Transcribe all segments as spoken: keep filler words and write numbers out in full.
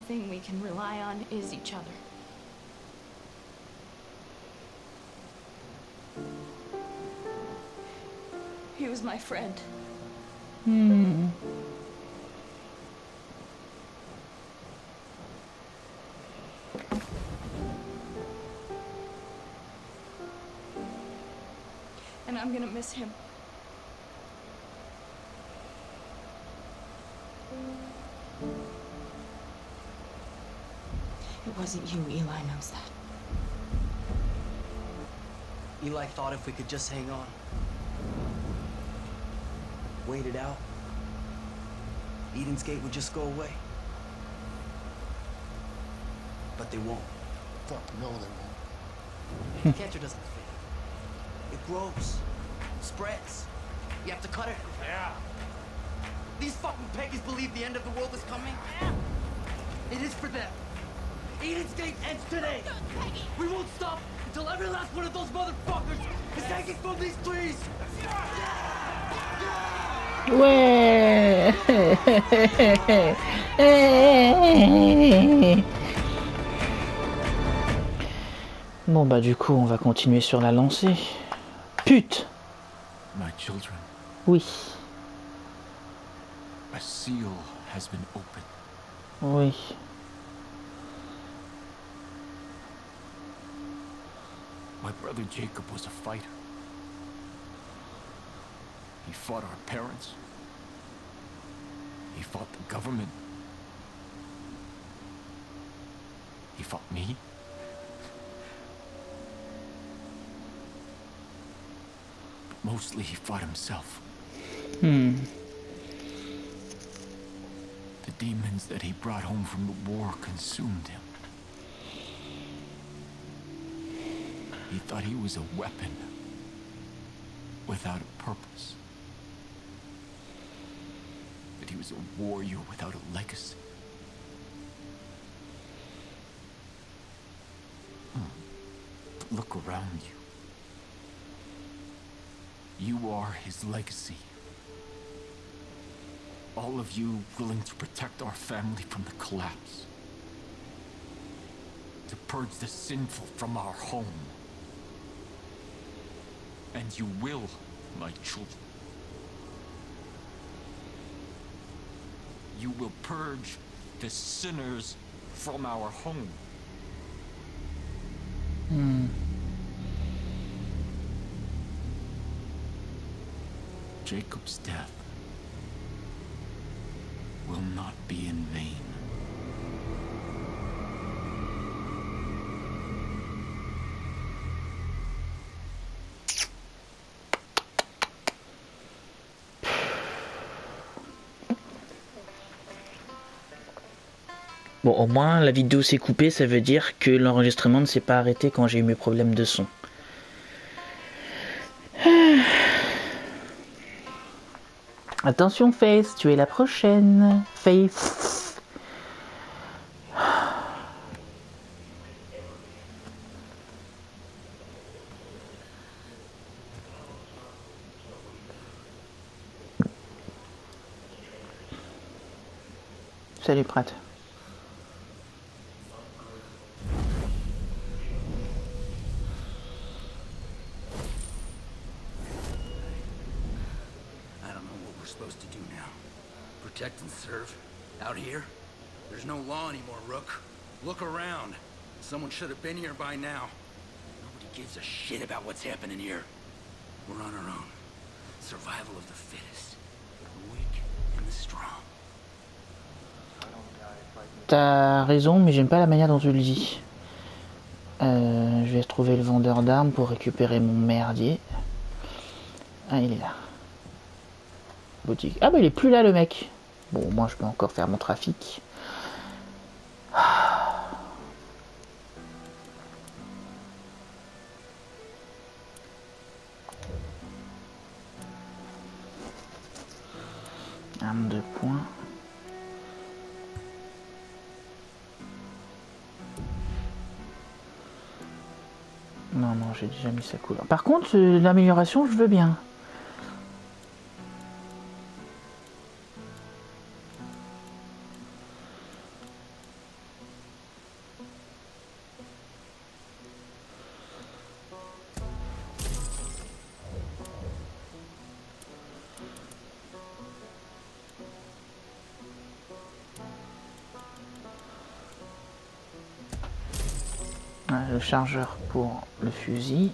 thing we can rely on is each other. He was my friend. Hmm. And I'm gonna miss him. It wasn't you, Eli knows that. Eli thought if we could just hang on, wait it out, Eden's Gate would just go away. But they won't. Fuck no, they won't. Cancer doesn't fade. It grows, spreads. You have to cut it. Yeah. These fucking pagans believe the end of the world is coming. Yeah. It is for them. Eden's Gate ends today. We won't stop until every last one of those motherfuckers is taken from these trees. Ouais. Bon bah du coup on va continuer sur la lancée. Pute. My children. Oui. A seal has been opened. Oui. My brother Jacob was a fighter. He fought our parents. He fought the government. He fought me. But mostly he fought himself. Hmm. The demons that he brought home from the war consumed him. He thought he was a weapon without a purpose. That he was a warrior without a legacy. Hmm. But look around you. You are his legacy. All of you willing to protect our family from the collapse. To purge the sinful from our home. And you will, my children. You will purge the sinners from our home. Hmm. Jacob's death will not be in vain. Bon, au moins, la vidéo s'est coupée, ça veut dire que l'enregistrement ne s'est pas arrêté quand j'ai eu mes problèmes de son. Attention, Face, tu es la prochaine. Face. Salut, Pratt. Supposed to do now. Protect and serve? Out here? There's no law anymore, Rook. Look around. Someone should have been here by now. Nobody gives a shit about what's happening here. We're on our own. Survival of the fittest. The weak and the strong. T'as raison, mais j'aime pas la manière dont tu le dis. Euh, je vais trouver le vendeur d'armes pour récupérer mon merdier. Ah, il est là. Boutique. Ah bah il est plus là le mec. Bon, moi je peux encore faire mon trafic. Arme de poing. Non, non, j'ai déjà mis sa couleur. Par contre, euh, l'amélioration, je veux bien. le chargeur pour le fusil.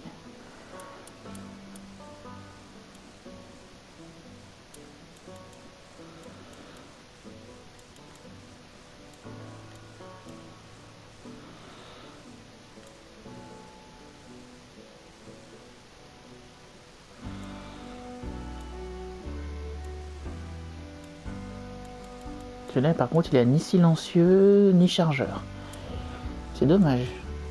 Celui-là, par contre, il a ni silencieux ni chargeur. C'est dommage.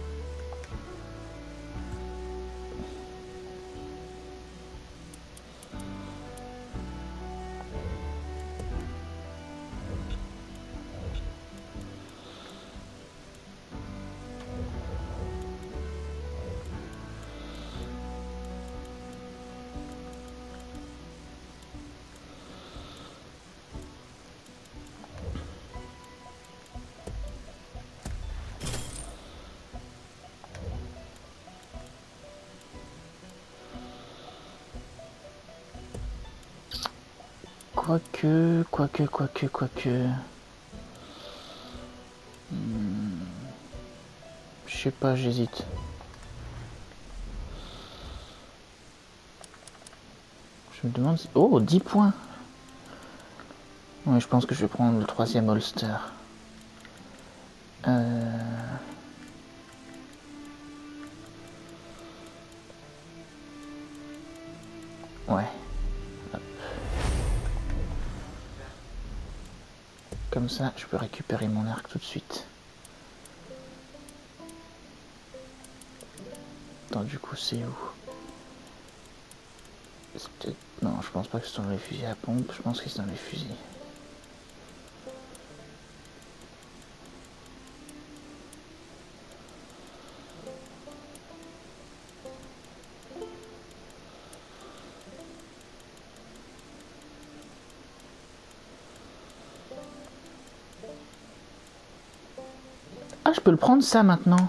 Quoique, quoique, quoique, quoique... Hmm. Je sais pas, j'hésite. Je me demande si... Oh, dix points. Oui, je pense que je vais prendre le troisième holster. Euh... Ouais. Hop. Comme ça, je peux récupérer mon arc tout de suite. Attends, du coup, c'est où? C'est peut-être... Non, je pense pas que c'est dans les fusils à pompe. Je pense que c'est dans les fusils. Ah, je peux le prendre ça maintenant.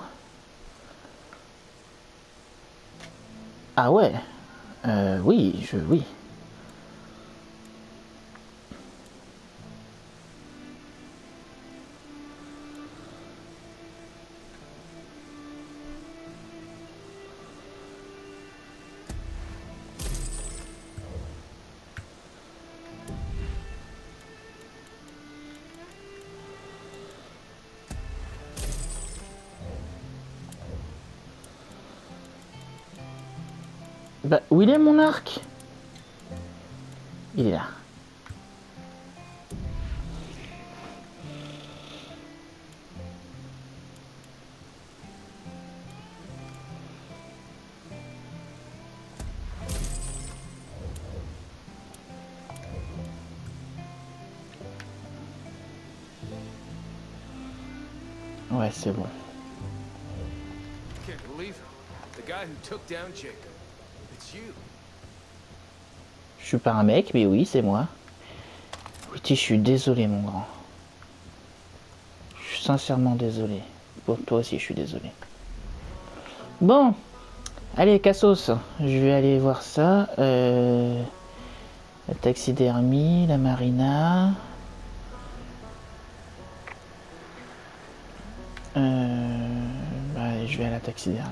Ah ouais. Euh, oui, je... Oui. Bah, où il est mon arc? Il est là. Ouais, c'est bon. Can't believe it. The guy who took down Jacob. It's you. Je suis pas un mec, mais oui, c'est moi. Oui, je suis désolé, mon grand. Je suis sincèrement désolé. Pour toi aussi, je suis désolé. Bon. Allez, Cassos. Je vais aller voir ça. Euh... La taxidermie, la marina... Euh... Bah, allez, je vais à la taxidermie.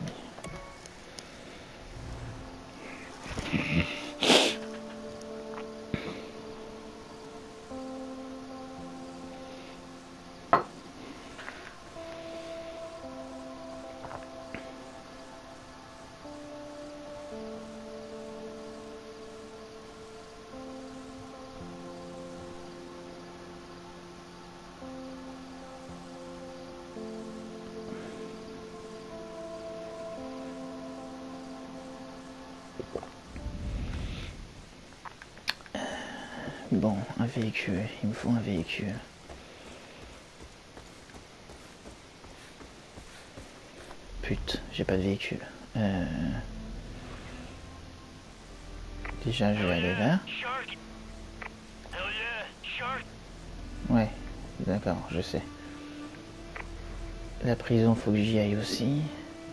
Bon, un véhicule. Il me faut un véhicule. Putain, j'ai pas de véhicule. Euh... Déjà, je vais aller là. Ouais, d'accord, je sais. La prison, faut que j'y aille aussi.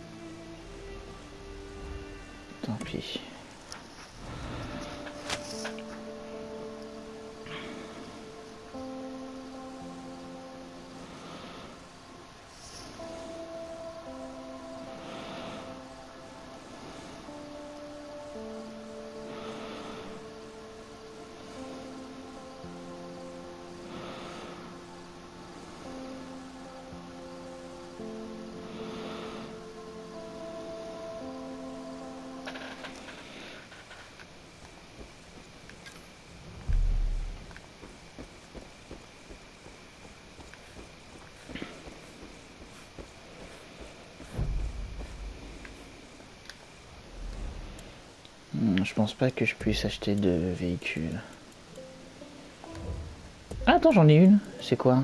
Tant pis. je pense pas que je puisse acheter de véhicule. Ah, attends, j'en ai une. C'est quoi?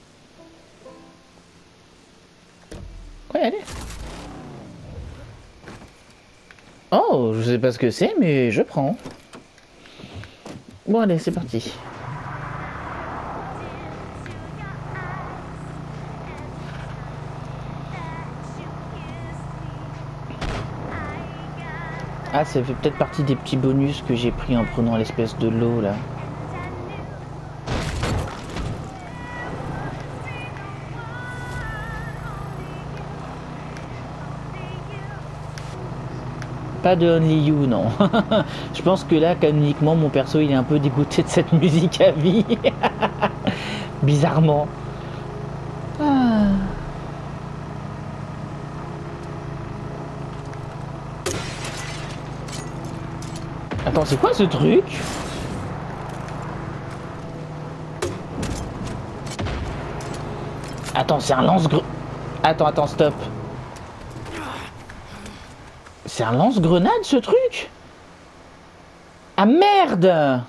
Ouais, allez. Oh, je sais pas ce que c'est, mais je prends. Bon, allez, c'est parti. Ah, ça fait peut-être partie des petits bonus que j'ai pris en prenant l'espèce de lot, là. Pas de Only You, non. Je pense que là, canoniquement, mon perso, il est un peu dégoûté de cette musique à vie. Bizarrement. Ah. Attends, c'est quoi ce truc? Attends, c'est un lance-grenade. Attends, attends, stop. C'est un lance-grenade, ce truc? Ah merde!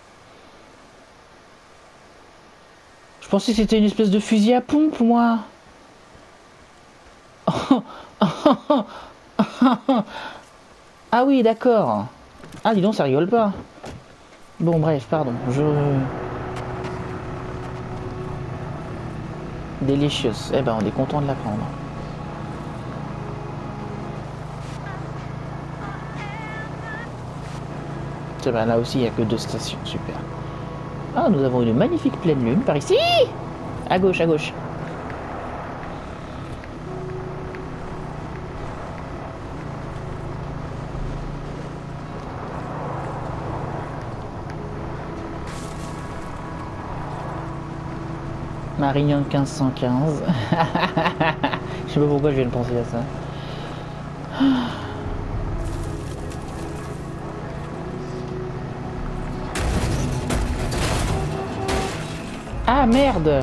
Je pensais que c'était une espèce de fusil à pompe, moi. Ah oui, d'accord. Ah, dis donc, ça rigole pas. Bon, bref, pardon. Je... Delicious. Eh ben, on est content de la prendre. C'est vrai, là aussi, il n'y a que deux stations. Super. Ah, nous avons une magnifique pleine lune par ici. À gauche, à gauche. Marignan quinze cent quinze. Je sais pas pourquoi je viens de penser à ça. Ah merde!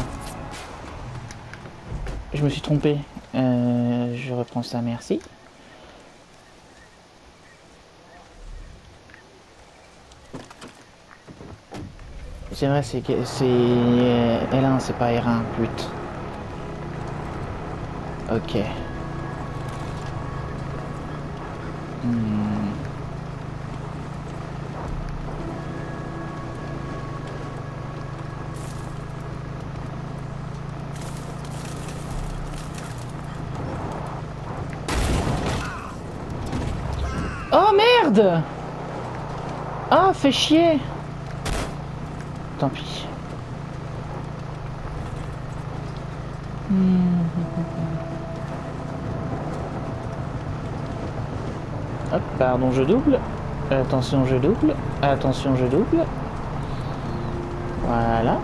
Je me suis trompé. Euh, je reprends ça, merci. C'est vrai, c'est c'est L un, c'est pas R un, pute. Ok. Hmm. Oh merde! Ah, fait chier! Tant pis. Hmm. Hop, pardon, je double. Attention, je double. Attention, je double. Voilà.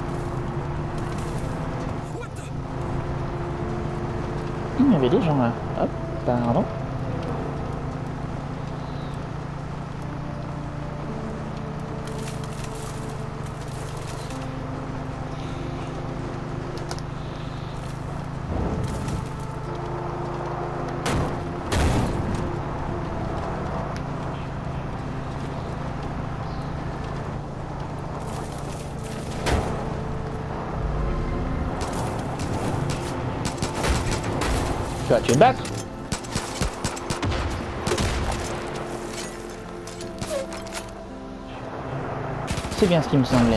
Il y avait des gens là. Hop, pardon. Tu vas te battre. C'est bien ce qui me semblait.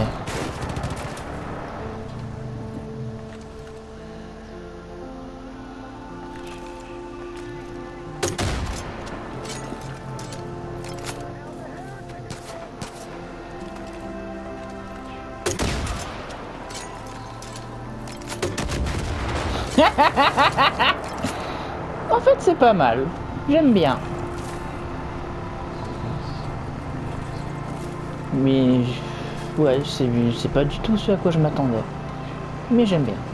En fait, c'est pas mal. J'aime bien. Mais... ouais, c'est pas du tout ce à quoi je m'attendais. Mais j'aime bien.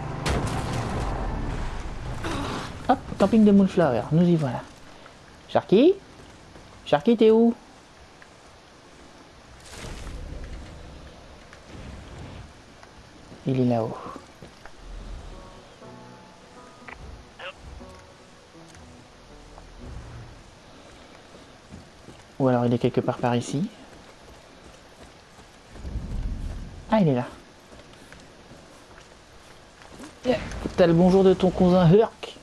Hop, camping de Moonflower. Nous y voilà. Sharky? Sharky, t'es où? Il est là-haut. Ou alors il est quelque part par ici. Ah, il est là. Yeah. T'as le bonjour de ton cousin Herc.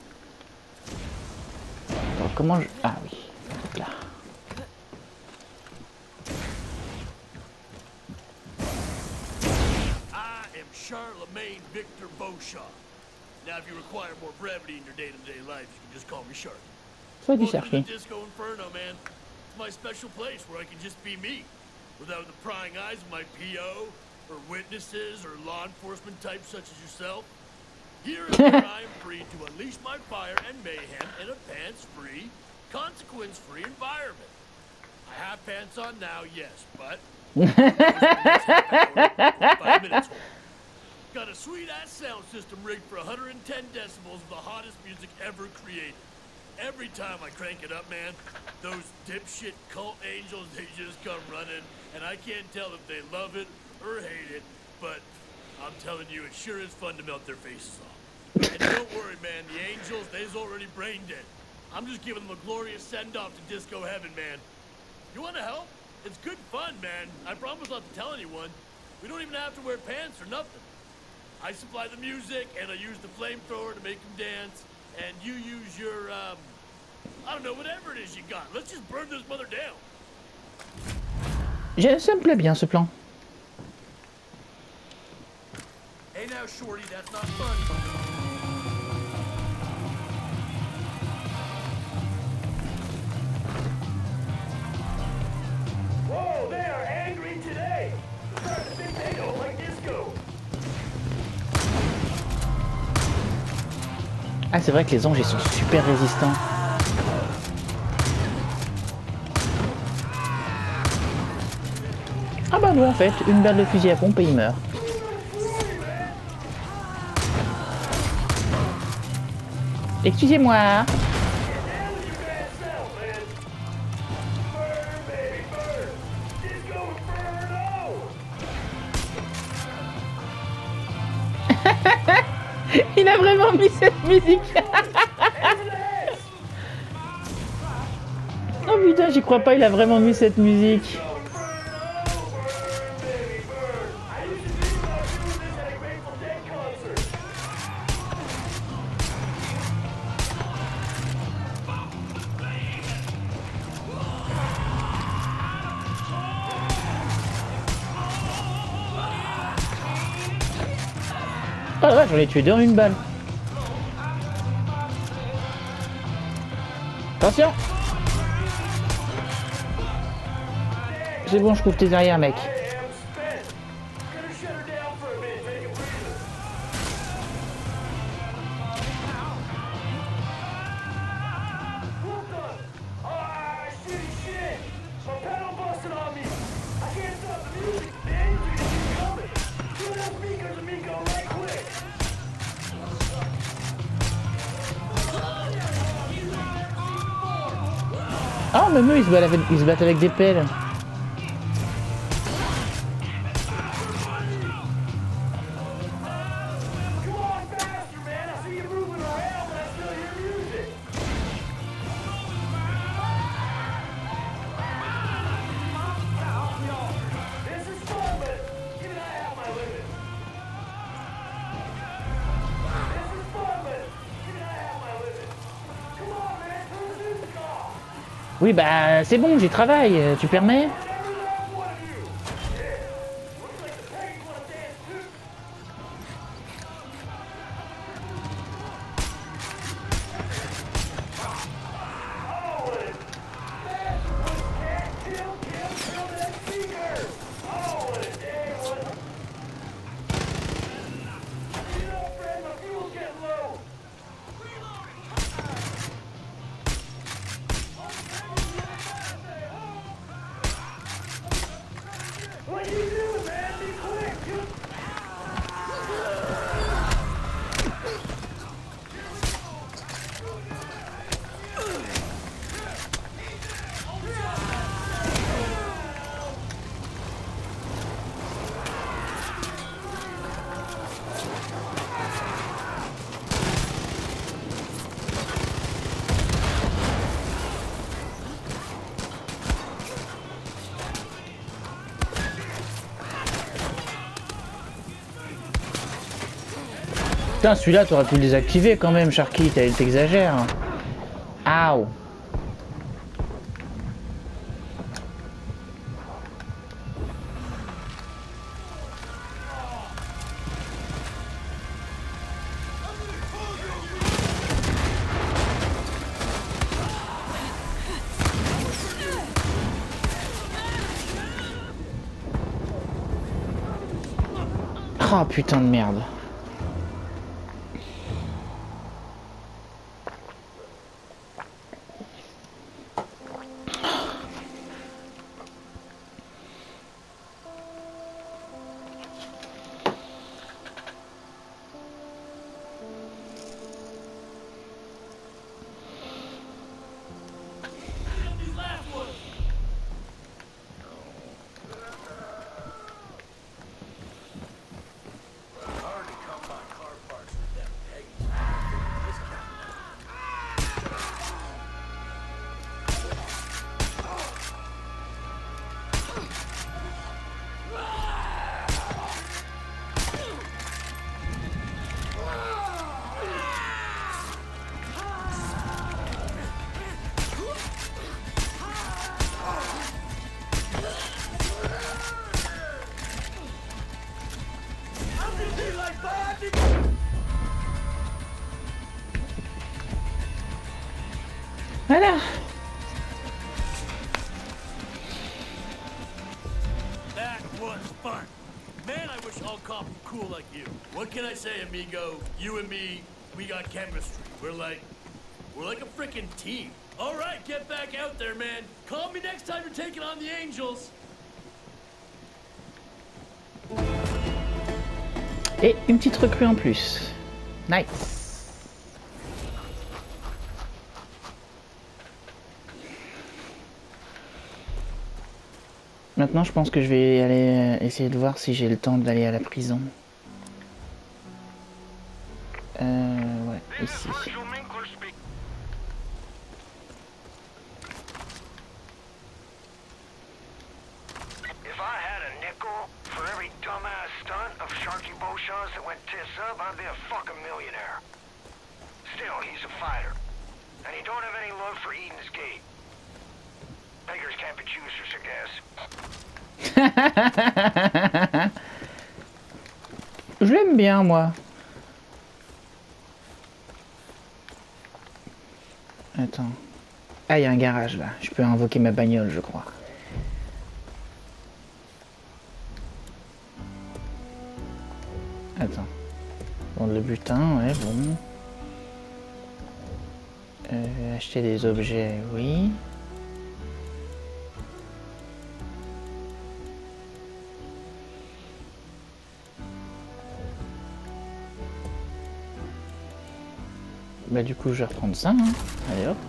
Alors, comment je... Ah oui, donc là. I am Charlemagne Victor Beauchamp. Now, if you require more brevity in your day-to-day life, you can just call me Shark. Soit dit Welcome to chercher. the Disco Inferno, man. It's my special place where I can just be me, without the prying eyes of my P O, or witnesses, or law enforcement types such as yourself. Here is where I am free to unleash my fire and mayhem in a pants-free, consequence-free environment. I have pants on now, yes, but... five minutes old. Got a sweet-ass sound system rigged for one hundred ten decibels of the hottest music ever created. Every time I crank it up, man, those dipshit cult angels, they just come running, and I can't tell if they love it or hate it, but I'm telling you, it sure is fun to melt their faces off. And don't worry, man, the angels, they's already brain dead. I'm just giving them a glorious send-off to disco heaven, man. You want to help? It's good fun, man. I promise not to tell anyone. We don't even have to wear pants or nothing. I supply the music, and I use the flamethrower to make them dance, and you use your, um, I don't know, whatever it is you got. Let's just burn this mother down. Ça me plaît bien ce plan. Hey now, shorty, that's not fun. Whoa, they are angry today. They're starting to think they don't like disco. Ah, c'est vrai que les anges ils sont super résistants. Ah bah non, en fait, une balle de fusil à pompe et il meurt. Excusez-moi. Il a vraiment mis cette musique. Oh putain, j'y crois pas, il a vraiment mis cette musique. Oh la vache, j'en ai tué deux en une balle. Attention. C'est bon, je coupe tes arrières, mec. Ah, même eux, ils se battent avec, ils se battent avec des pelles. Oui, bah, c'est bon, j'y travaille, tu permets? Putain, celui-là, t'aurais pu le désactiver quand même, Sharky, t'exagères. Aouh. Oh putain de merde. Voilà. That was fun. Man, I wish all cops were cool like you. What can I say, amigo? You and me, we got chemistry. We're like, we're like a freaking team. All right, get back out there, man. Call me next time you're taking on the Angels. Et une petite recrue en plus. Nice. Maintenant, je pense que je vais aller essayer de voir si j'ai le temps d'aller à la prison. Euh, ouais, ici. Sharky Beauchamps that went tits up, I'd be a fucking millionaire. Still, he's a fighter. And he don't have any love for Eden's Gate. Beggars can't be choosers, I guess. Je l'aime bien, moi. Attends. Ah, il y a un garage, là. Je peux invoquer ma bagnole, je crois. Attends. Bon, le butin, ouais, bon. Euh, acheter des objets, oui. Bah du coup, je vais reprendre ça, hein. Allez, hop.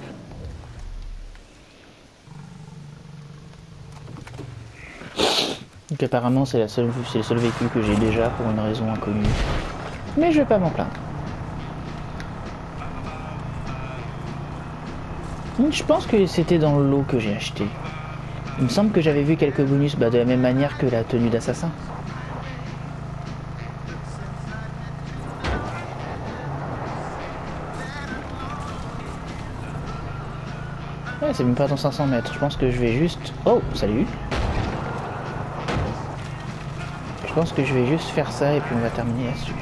Donc apparemment c'est la seule, c'est le seul véhicule que j'ai déjà pour une raison inconnue. Mais je vais pas m'en plaindre. Je pense que c'était dans le lot que j'ai acheté. Il me semble que j'avais vu quelques bonus, bah, de la même manière que la tenue d'assassin. Ouais, c'est même pas dans cinq cents mètres. Je pense que je vais juste... Oh, salut. Je pense que je vais juste faire ça et puis on va terminer là-dessus.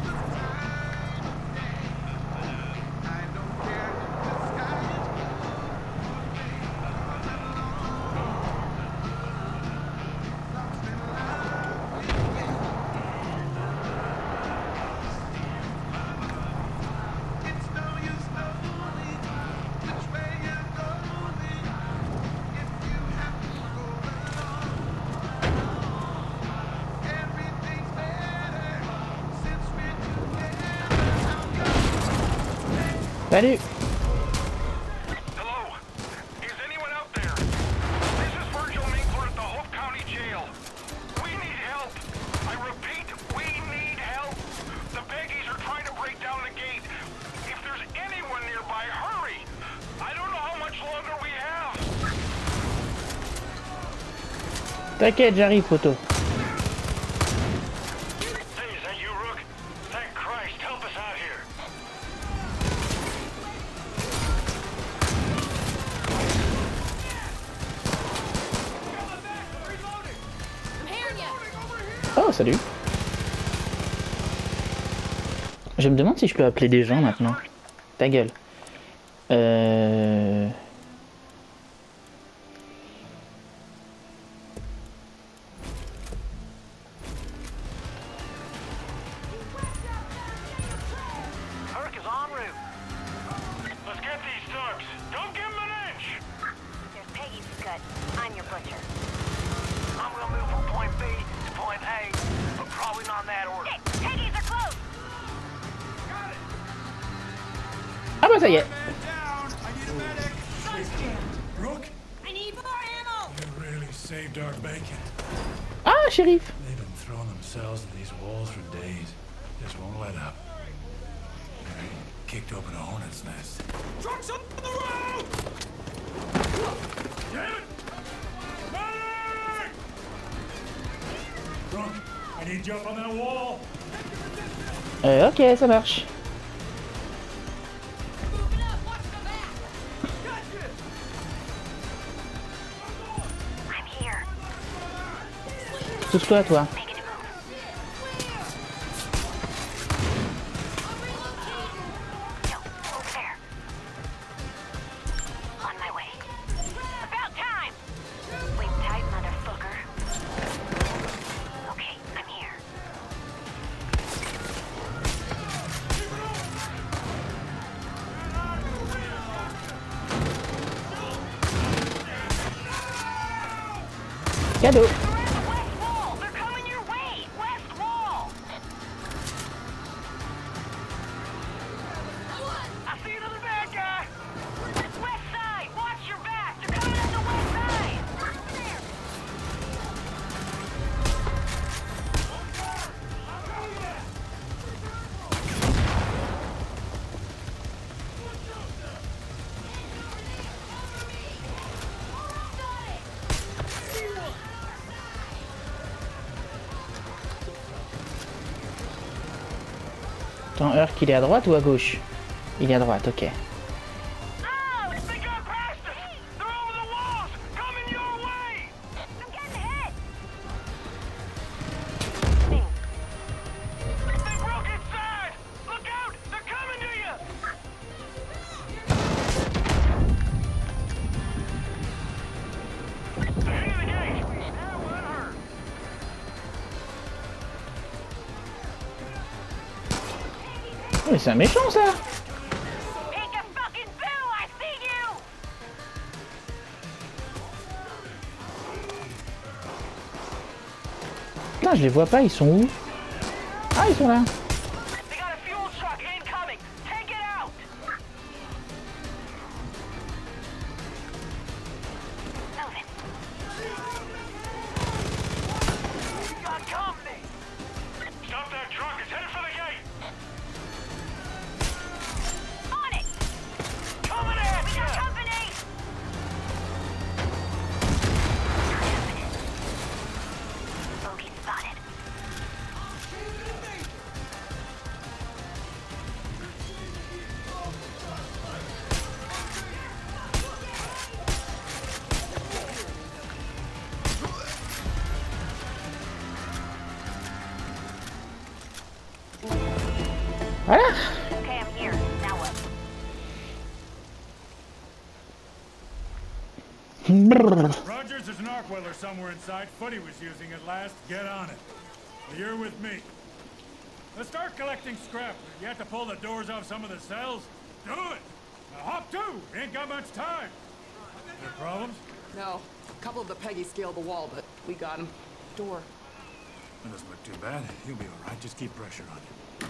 Salut. Hello? Is anyone out there? This is Virgil Minkler at the Hope County Jail. We need help. I repeat, we need help. The Peggies are trying to break down the gate. If there's anyone nearby, hurry. I don't know how much longer we have. T'inquiète, j'arrive, poteau. Hey, is that you, Rook? Thank Christ, help us out. salut. Je me demande si je peux appeler des gens maintenant. Ta gueule. Euh... Herc is en route. Let's get these thugs. Don't give them an inch. There's Peggy's cut. I'm your butcher. I'm gonna move from point B to point A, but probably not in that order. Hey, Peggy's are close! Ah bah ça y est. Rook, I need more ammo! you really saved our bacon. Ah, shérif. They've been throwing themselves at these walls for days. Just won't let up. They kicked open a hornet's nest. Trucks on the road! Damn it! Medic! Rook, I need you up on that wall. Euh, ok, ça marche. Pousse-toi, toi. Cadeau. Attends, Herc, il est à droite ou à gauche? Il est à droite, ok. Mais c'est un méchant ça. Putain, je les vois pas, ils sont où? Ah, ils sont là. Voilà. Okay, I'm here. Now what? Rogers, there's an arc welder somewhere inside. Footy was using it last. Get on it. You're with me. Let's start collecting scrap. You have to pull the doors off some of the cells. Do it. Now hop too. We ain't got much time. Any problems? No. A couple of the Peggy scaled the wall, but we got him. Door. That doesn't look too bad. You'll be all right. Just keep pressure on it.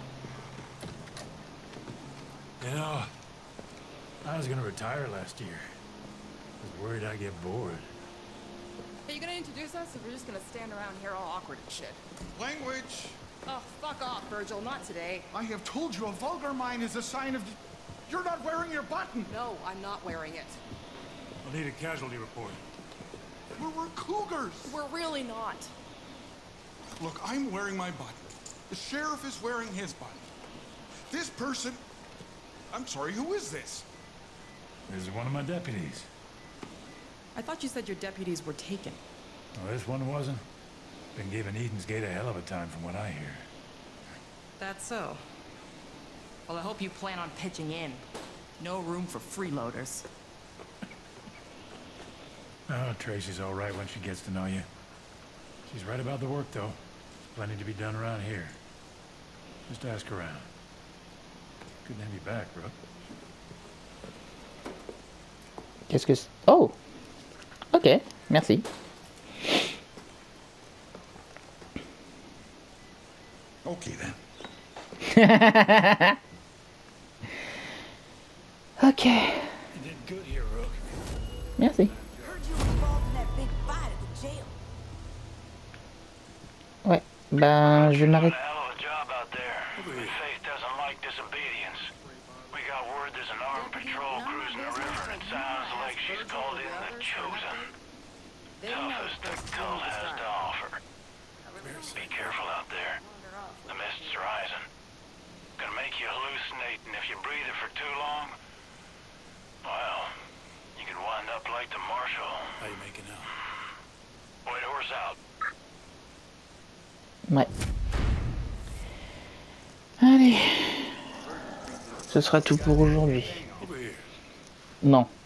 You know, I was gonna retire last year. I was worried I'd get bored. Are you gonna introduce us, or we're just gonna stand around here all awkward and shit? Language! Oh, fuck off, Virgil. Not today. I have told you a vulgar mind is a sign of... You're not wearing your button! No, I'm not wearing it. I'll need a casualty report. We're, we're cougars! We're really not. Look, I'm wearing my button. The sheriff is wearing his button. This person... I'm sorry, who is this? This is one of my deputies. I thought you said your deputies were taken. Well, this one wasn't. Been giving Eden's Gate a hell of a time from what I hear. That's so. Well, I hope you plan on pitching in. No room for freeloaders. Oh, Tracy's all right when she gets to know you. She's right about the work, though. Plenty to be done around here. Just ask around. Good to have you back, Rook. Qu'est-ce que c'est? Oh! Ok, merci. Okay then. Ok. You did good here, Rook. Merci. Ouais, ben je m'arrête. Be careful out there. The mist's rising. Gonna make you hallucinate, and if you breathe it for too long, well, you could wind up like the Marshal. How you making out? White horse out. Ouais. Allez. Ce sera tout pour aujourd'hui. Non.